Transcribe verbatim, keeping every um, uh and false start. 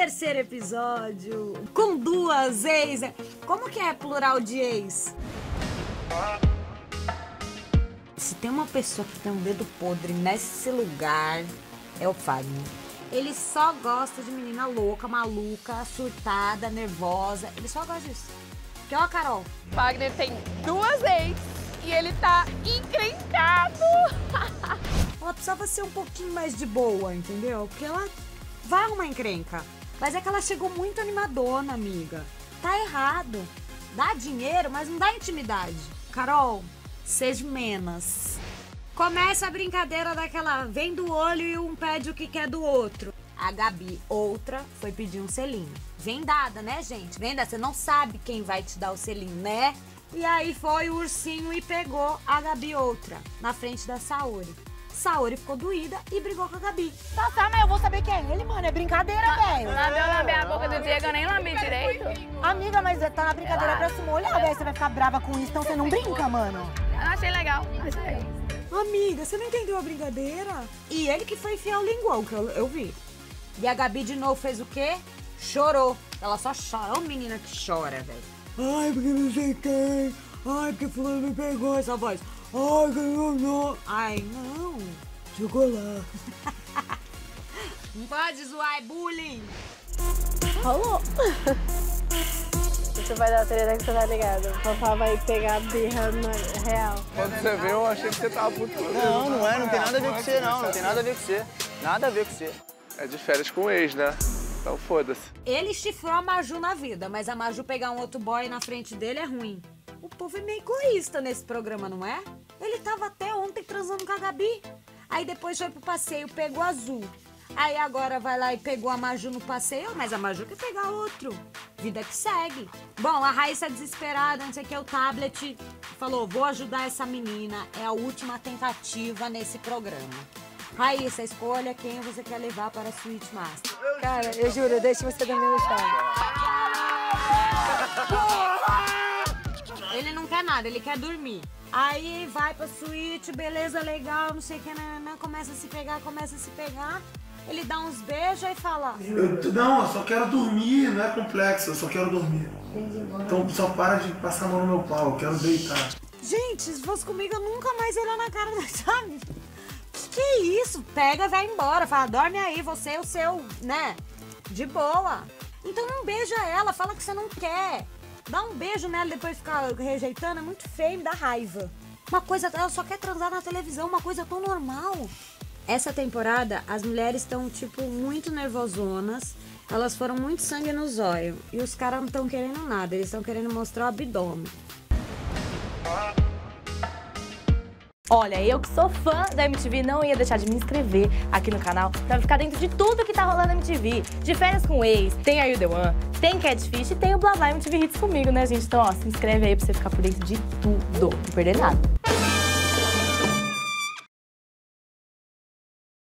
terceiro episódio, com duas ex. Como que é plural de ex? Se tem uma pessoa que tem um dedo podre nesse lugar, é o Fagner. Ele só gosta de menina louca, maluca, surtada, nervosa. Ele só gosta disso. Que ó, Carol? Fagner tem duas ex e ele tá encrencado. Ela precisava ser um pouquinho mais de boa, entendeu? Porque ela vai uma encrenca. Mas é que ela chegou muito animadona, amiga. Tá errado. Dá dinheiro, mas não dá intimidade. Carol, seja menos. Começa a brincadeira daquela vem do olho e um pede o que quer do outro. A Gabi, outra, foi pedir um selinho. Vem dada, né, gente? Vem dada. Você não sabe quem vai te dar o selinho, né? E aí foi o ursinho e pegou a Gabi, outra, na frente da Saori. Saori ficou doída e brigou com a Gabi. Tá, tá, mas eu vou saber quem é ele, mano. É brincadeira, velho. Lambeu, lambeu a boca do Diego, eu nem lambi direito. Amiga, mas tá na brincadeira pra se molhar, velho. Você vai ficar brava com isso, então você não brinca, mano. Eu achei legal, achei legal. Amiga, você não entendeu a brincadeira? E ele que foi enfiar o linguão, que eu, eu vi. E a Gabi de novo fez o quê? Chorou. Ela só chora. Ô menina que chora, velho. Ai, porque não sei quem. Ai, porque fulano me pegou essa voz. Ai, que não, não. Ai, não. Chocolate. Não pode zoar, é bullying. Rolou. Você vai dar treta que você tá ligado. O papai vai pegar a birra na real. Quando você viu, eu achei que você tava puto. Não, não é, não tem nada a ver com você, não. Não tem nada a ver com você. Nada a ver com você. É de férias com o ex, né? Então foda-se. Ele chifrou a Maju na vida, mas a Maju pegar um outro boy na frente dele é ruim. O povo é meio egoísta nesse programa, não é? Ele tava até ontem transando com a Gabi. Aí depois foi pro passeio, pegou azul. Aí agora vai lá e pegou a Maju no passeio, mas a Maju quer pegar outro. Vida que segue. Bom, a Raíssa desesperada, não sei o que, o tablet falou, vou ajudar essa menina, é a última tentativa nesse programa. Raíssa, escolha quem você quer levar para a Suíte Master. Cara, eu juro, eu deixo você dormir no chão. Ele não quer nada, ele quer dormir. Aí vai pra suíte, beleza, legal, não sei o que, nanana, começa a se pegar, começa a se pegar. Ele dá uns beijos e fala... Eu, não, eu só quero dormir, não é complexo, eu só quero dormir. Então só para de passar a mão no meu pau, eu quero deitar. Gente, se fosse comigo, eu nunca mais ia olhar na cara da sabe? Que que é isso? Pega, vai embora, fala, dorme aí, você é o seu, né? De boa. Então não beija ela, fala que você não quer. Dá um beijo nela e depois ficar rejeitando, é muito feio, me dá raiva. Uma coisa, ela só quer transar na televisão, uma coisa tão normal. Essa temporada, as mulheres estão, tipo, muito nervosonas. Elas foram muito sangue no zóio. E os caras não estão querendo nada, eles estão querendo mostrar o abdômen. Olha, eu que sou fã da M T V não ia deixar de me inscrever aqui no canal pra ficar dentro de tudo que tá rolando na M T V. De férias com o ex, tem a You The One, tem Catfish e tem o Blá Blá M T V Hits comigo, né, gente? Então, ó, se inscreve aí pra você ficar por dentro de tudo, não perder nada.